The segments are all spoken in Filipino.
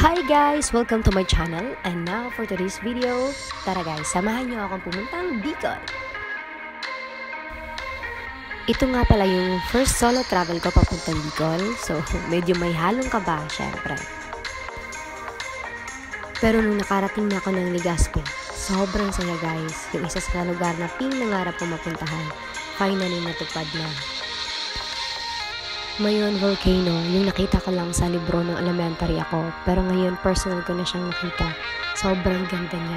Hi guys! Welcome to my channel and now for today's video, tara guys, samahan niyo akong pumuntang Bicol. Ito nga pala yung first solo travel ko papuntang Bicol, so medyo may halong kaba syempre. Pero nung nakarating na ako ng Legazpi, sobrang saya guys, yung isa sa lugar na pinangarap ko mapuntahan, finally natupad na. Mayon volcano, yung nakita ko lang sa libro ng elementary ako, pero ngayon personal ko na siyang nakita. Sobrang ganda niya.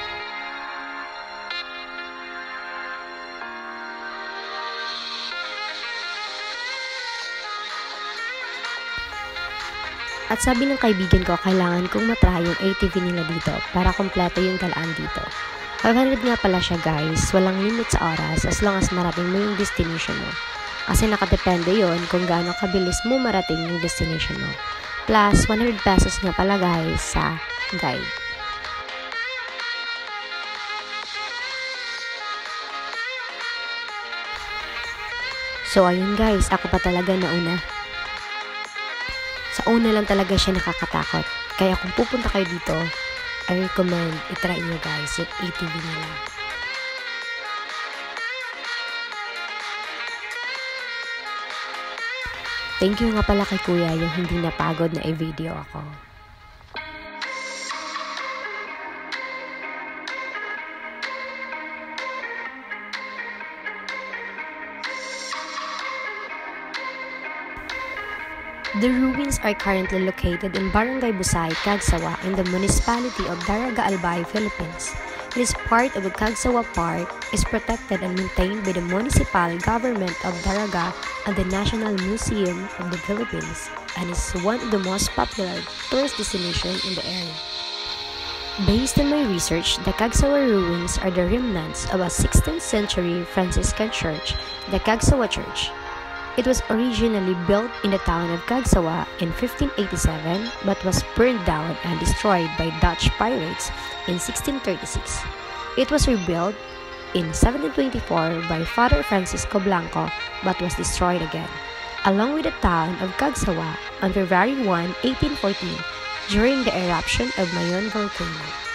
At sabi ng kaibigan ko, kailangan kong matry yung ATV nila dito para kompleto yung galaan dito. 500 nga pala siya guys, walang limit sa oras as long as marating mo yung destination mo. Kasi nakadepende yon kung gaano kabilis mo marating yung destination mo. Plus, 100 pesos nga pala guys sa guide. So, ayun guys, ako pa talaga nauna. Sa una lang talaga siya nakakatakot. Kaya kung pupunta kayo dito, I recommend itry nyo guys yung ATV nila. Thank you nga pala kay kuya yung hindi napagod na i-video ako. The ruins are currently located in Barangay Busay, Cagsawa in the municipality of Daraga Albay, Philippines. It is part of the Cagsawa Park, is protected and maintained by the municipal government of Daraga and the National Museum of the Philippines, and is one of the most popular tourist destinations in the area. Based on my research, the Cagsawa ruins are the remnants of a 16th century Franciscan church, the Cagsawa Church. It was originally built in the town of Cagsawa in 1587 but was burned down and destroyed by Dutch pirates in 1636. It was rebuilt in 1724 by Father Francisco Blanco but was destroyed again, along with the town of Cagsawa on February 1, 1814 during the eruption of Mayon volcano.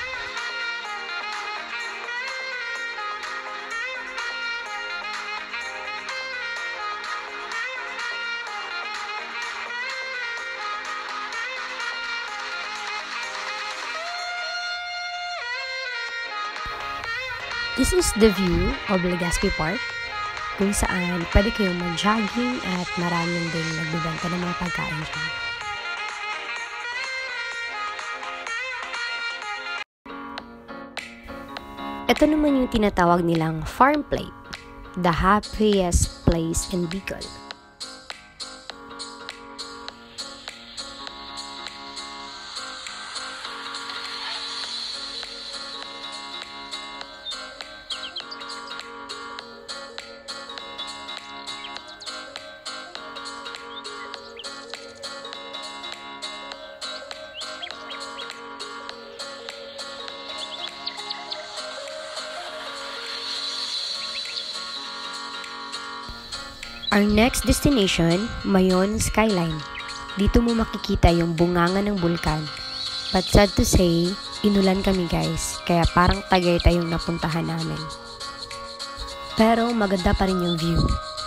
This is the view of Legazpi Park, kung saan pwede kayong mag-jogging at maraming din nagbibenta ng mga pagkain dyan. Ito naman yung tinatawag nilang farm plate, the happiest place in Bicol. Our next destination, Mayon Skyline. Dito mo makikita yung bunganga ng bulkan. But sad to say, inulan kami guys, kaya parang Tagaytay yung napuntahan namin. Pero maganda pa rin yung view.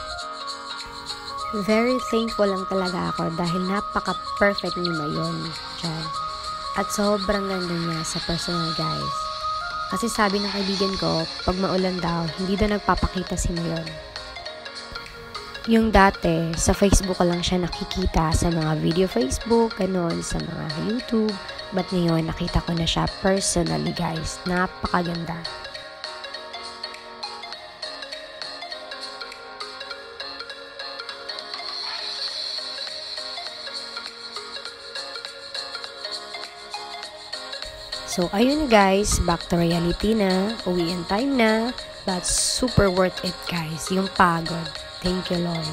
Very thankful lang talaga ako dahil napaka-perfect ni Mayon dyan. At sobrang ganda niya sa personal guys. Kasi sabi ng kaibigan ko, pag maulan daw, hindi daw nagpapakita si Mayon. Yung dati, sa Facebook ko lang siya nakikita sa mga video Facebook, ganun, sa mga YouTube. But ngayon, nakita ko na siya personally guys. Napakaganda. So, ayun guys, back to reality na, uwian time na, but super worth it guys, yung pagod. Thank you, Lord.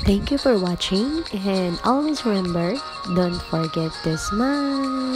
Thank you for watching, and always remember, don't forget to smile.